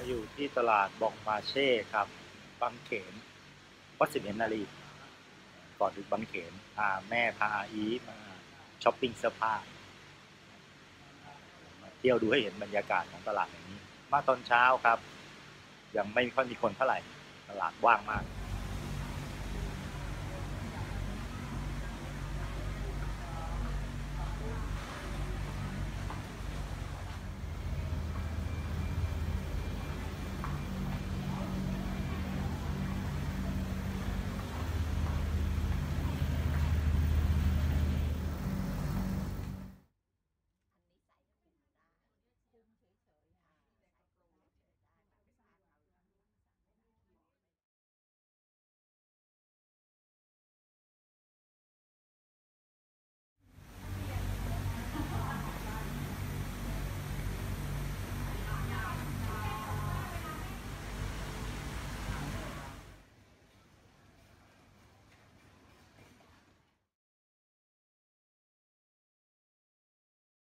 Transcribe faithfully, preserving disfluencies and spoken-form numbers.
อยู่ที่ตลาดบองมาเช่ครับบางเขนวัดสิบเอ็ดนารีก่อนถึงบางเขนพาแม่พาอาอีมาช้อปปิ้งเสื้อผ้ามาเที่ยวดูให้เห็นบรรยากาศของตลาดอย่างนี้มาตอนเช้าครับยังไม่ค่อยมีคนเท่าไหร่ตลาดว่างมาก